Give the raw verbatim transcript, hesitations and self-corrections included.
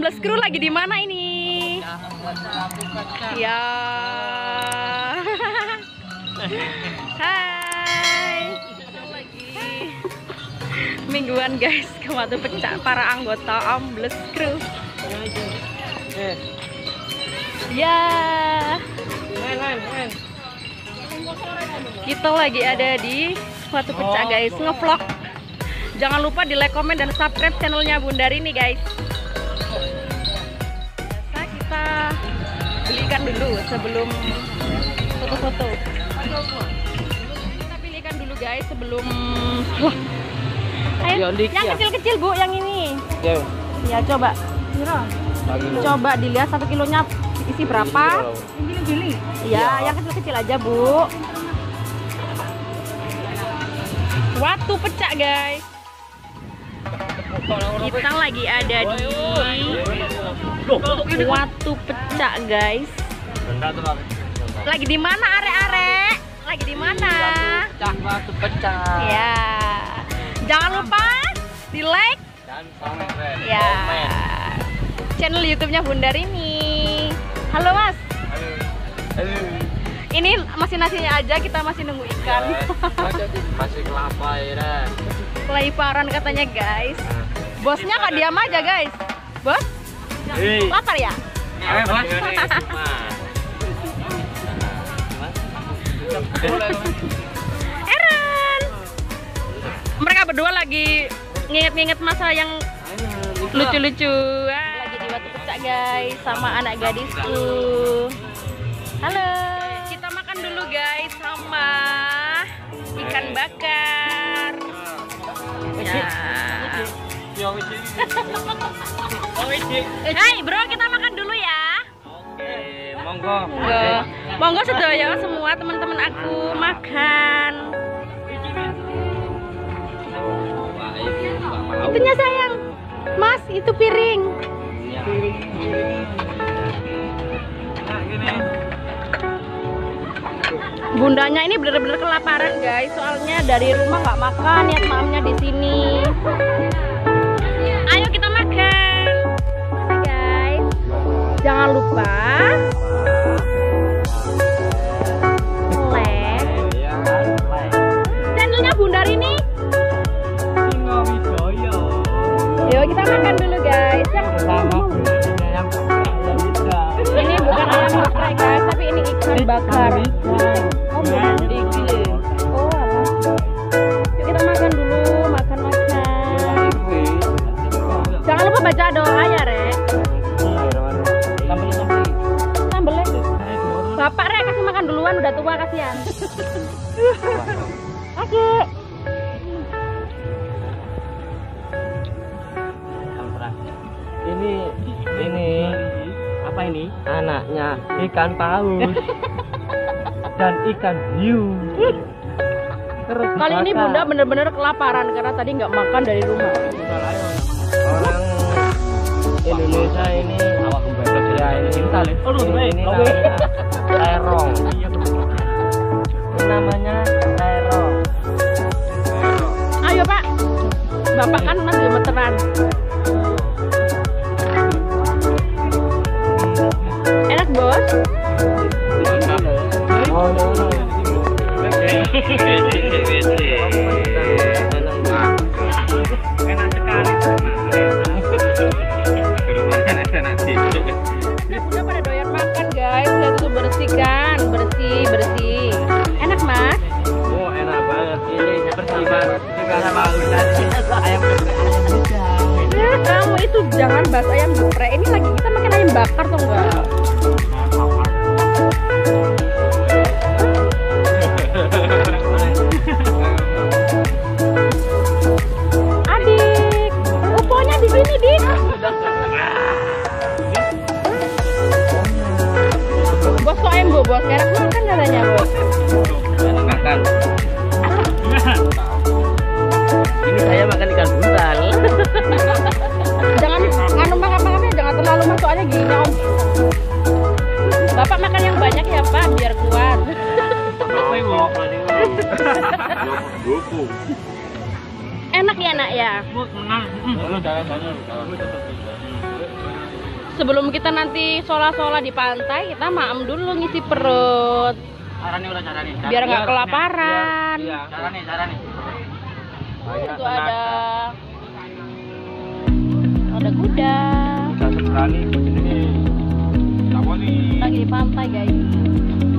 ambles kru lagi di mana ini? Ya. Hai. Lagi mingguan guys ke Watu Pecah para anggota ambles kru. Ya. Kita lagi ada di Watu Pecah guys, ngevlog. Jangan lupa di like, komen, dan subscribe channelnya Bunda Rini guys. Biasa kita belikan dulu sebelum foto-foto. Kita pilihkan dulu guys sebelum. Wah. Ayo, yang kecil-kecil bu, yang ini. Ya coba. Coba dilihat satu kilonya isi berapa? Gini-gini. Iya, yang kecil-kecil aja bu. Watu Pecah guys. Kita lagi ada di Watu Pecah guys. Lagi di mana arek-arek? Lagi di mana? Watu Pecah. Ya. Jangan lupa di like dan komen. Ya. Channel YouTube-nya Bunda Rini. Halo Mas. Halo. Halo. Ini masih nasinya aja, kita masih nunggu ikan. Masih kelapa ya. Kelaparan katanya guys. Bosnya kok diam aja guys. Bos? Hey. Lapar ya? Ayo bos. Eren. Mereka berdua lagi nginget-nginget masa yang lucu-lucu. Lagi di Watu Pecah guys sama anak gadisku. Halo. Kita makan dulu guys sama ikan bakar. Ya. Hai bro, kita makan dulu ya. Oke, monggo. Monggo, monggo sedaya semua teman-teman aku makan. Itunya sayang, Mas, itu piring. Bundanya ini bener-bener kelaparan guys, soalnya dari rumah nggak makan, ya mamnya di sini. Ayo kita makan, guys. Jangan lupa like. Channelnya Bunda Rini. Yuk kita makan dulu guys. Ini bukan ayam geprek guys, tapi ini ikan bakar. Oh, bukan digile. Oh, apa? Yuk kita makan dulu, makan-makan. Jangan lupa baca doa ya, Rek. Sambelnya. Bapak Rek kasih makan duluan, udah tua kasihan. Oke. Ini ini apa ini? Anaknya ikan paus dan ikan hiu. Terus kali ini Bunda bener-bener kelaparan karena tadi nggak makan dari rumah. Orang Indonesia ini awak kembali ya ini kita lihat. Oh, ini namanya terong. Ini namanya terong. Ayo Pak, Bapak kan mas gemeteran. Enak bos. Oh, no, no. Udah pada doyan makan guys, lihat tuh bersih kan, bersih bersih. Enak mas? Oh enak banget, ini bersih banget. Karena mau ayam geprek. Ya kamu itu jangan bahas ayam geprek. Ini lagi kita makan ayam bakar tuh enggak? Adik, uponya di sini dik. Bos kok embo bos, enak makan katanya bos. Enak makan. Ini saya makan ikan buntal. Jangan anu makan-makannya jangan terlalu mas, soalnya gini om. Bapak makan yang banyak ya Pak, biar kuat. Enak ya nak ya. sebelum kita nanti sholat-sholat di pantai, kita maem dulu ngisi perut. Cara nih udah cara nih. Biar nggak kelaparan. Iya, cara nih, cara nih. Itu ada ada kuda. Kita seberani begini. Lagi Lagi di pantai guys.